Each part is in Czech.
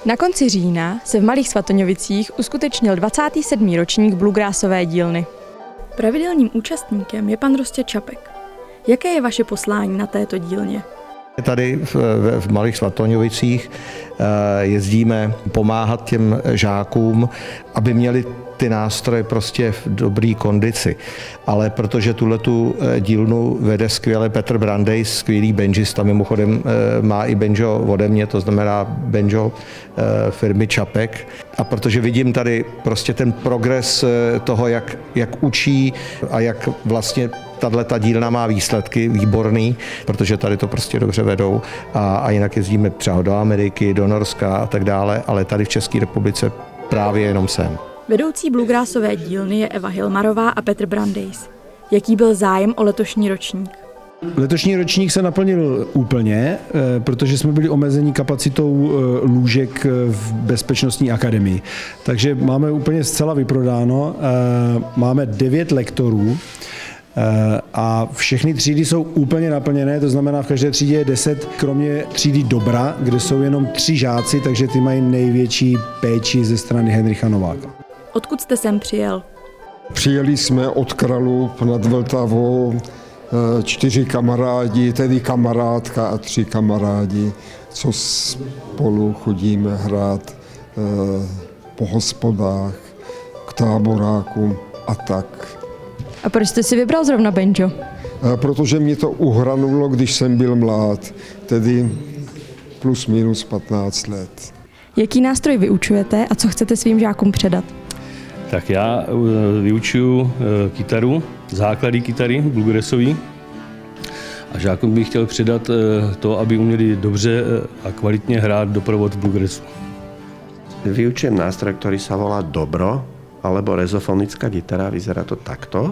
Na konci října se v Malých Svatoňovicích uskutečnil 27. ročník bluegrassové dílny. Pravidelným účastníkem je pan Rostě Čapek. Jaké je vaše poslání na této dílně? Tady v Malých Svatoňovicích jezdíme pomáhat těm žákům, aby měli ty nástroje prostě v dobré kondici. Ale protože tuhletu dílnu vede skvěle Petr Brandej, skvělý banjista, mimochodem má i banjo ode mě, to znamená banjo firmy Čapek. A protože vidím tady prostě ten progres toho, jak učí a jak vlastně tato dílna má výsledky výborný, protože tady to prostě dobře vedou a jinak jezdíme třeba do Ameriky, do Norska a tak dále, ale tady v České republice právě jenom sem. Vedoucí bluegrassové dílny je Eva Hilmarová a Petr Brandejs. Jaký byl zájem o letošní ročník? Letošní ročník se naplnil úplně, protože jsme byli omezeni kapacitou lůžek v Bezpečnostní akademii. Takže máme úplně zcela vyprodáno, máme 9 lektorů, a všechny třídy jsou úplně naplněné, to znamená v každé třídě je 10, kromě třídy Dobra, kde jsou jenom 3 žáci, takže ty mají největší péči ze strany Henricha Nováka. Odkud jste sem přijel? Přijeli jsme od Kralův nad Vltavou, 4 kamarádi, tedy kamarádka a 3 kamarádi, co spolu chodíme hrát po hospodách, k táborákům a tak. A proč jste si vybral zrovna banjo? Protože mě to uhranulo, když jsem byl mlád, tedy plus minus 15 let. Jaký nástroj vyučujete a co chcete svým žákům předat? Tak já vyučuju kytaru, základy kytary, bluegrassový. A žákům bych chtěl předat to, aby uměli dobře a kvalitně hrát doprovod v bluegrassu. Vyučujem nástroj, ktorý sa volá dobro, alebo rezofonická gitara, vyzerá to takto.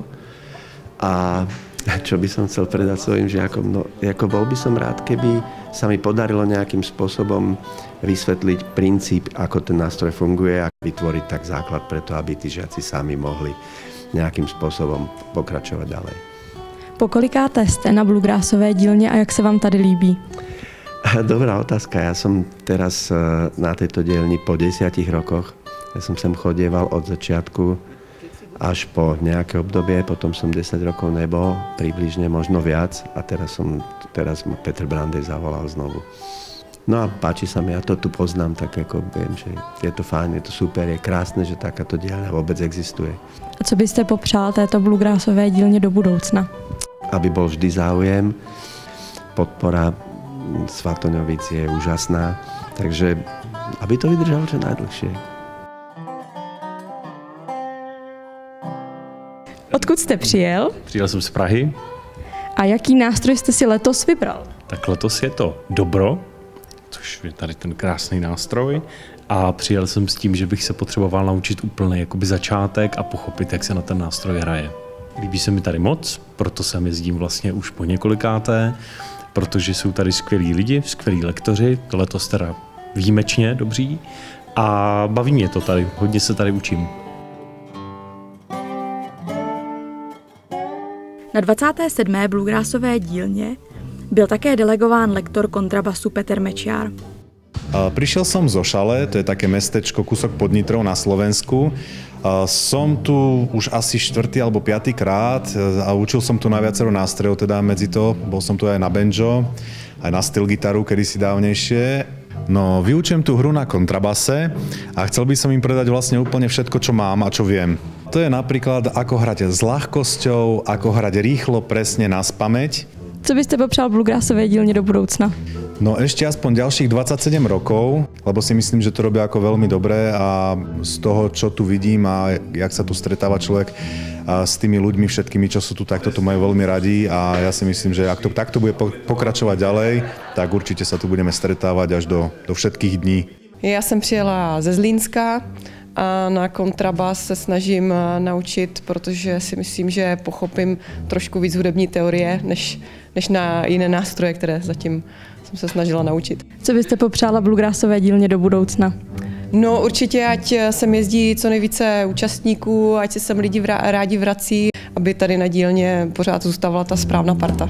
A čo by som chcel predať svojim žiakom? No, ako bol by som rád, keby sa mi podarilo nejakým spôsobom vysvetliť princíp, ako ten nástroj funguje a vytvoriť tak základ preto, aby tí žiaci sami mohli nejakým spôsobom pokračovať ďalej. Po kolikáté jste na bluegrassové dílně a jak se vám tady líbí? Dobrá otázka. Ja som teraz na tejto dielni po 10 rokoch. Ja som sem chodieval od začiatku až po nejaké obdobie, potom som 10 rokov nebol, približne možno viac a teraz ma Petr Brandej zavolal znovu. No a páči sa mi, ja to tu poznám, tak ako viem, že je to fajn, je to super, je krásne, že takáto dielňa vôbec existuje. A co byste popřál této bluegrassové dílně do budoucna? Aby bol vždy záujem, podpora Svatoňovic je úžasná, takže aby to vydržalo čo najdlhšie. Odkud jste přijel? Přijel jsem z Prahy. A jaký nástroj jste si letos vybral? Tak letos je to dobro, což je tady ten krásný nástroj. A přijel jsem s tím, že bych se potřeboval naučit úplně jakoby začátek a pochopit, jak se na ten nástroj hraje. Líbí se mi tady moc, proto sem jezdím vlastně už po několikáté, protože jsou tady skvělí lidi, skvělí lektoři, letos teda výjimečně dobří a baví mě to tady, hodně se tady učím. Na 27. bluegrassové dílně byl také delegován lektor kontrabasu Peter Mečiar. Prišiel som zo Šale, to je také mestečko, kúsok pod Nitrou na Slovensku. Som tu už asi 4. alebo 5. krát a učil som tu na viacero nástrojov, teda medzi to. Bol som tu aj na banjo, aj na styl gitaru kedysi dávnejšie. No, vyučujem tú hru na kontrabase a chcel by som im predať vlastne úplne všetko, čo mám a čo viem. To je napríklad, ako hrať s ľahkosťou, ako hrať rýchlo, presne naspamäť. Co byste popřál bluegrassové dílně do budoucna? No ešte aspoň ďalších 27 rokov, lebo si myslím, že to robia ako veľmi dobré a z toho, čo tu vidím a jak sa tu stretáva človek s tými ľuďmi všetkými, čo sú tu, tak to tu majú veľmi radi a ja si myslím, že ak to takto bude pokračovať ďalej, tak určite sa tu budeme stretávať až do všetkých dní. Já jsem přijela ze Zlínska a na kontrabas se snažím naučit, protože si myslím, že pochopím trošku víc hudební teorie, než na jiné nástroje, které zatím jsem se snažila naučit. Co byste popřála bluegrassové dílně do budoucna? No určitě, ať sem jezdí co nejvíce účastníků, ať se sem lidi rádi vrací, aby tady na dílně pořád zůstávala ta správná parta.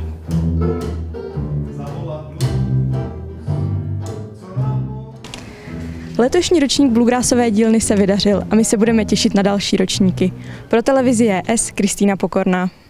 Letošní ročník bluegrassové dílny se vydařil a my se budeme těšit na další ročníky. Pro televizi JS Kristýna Pokorná.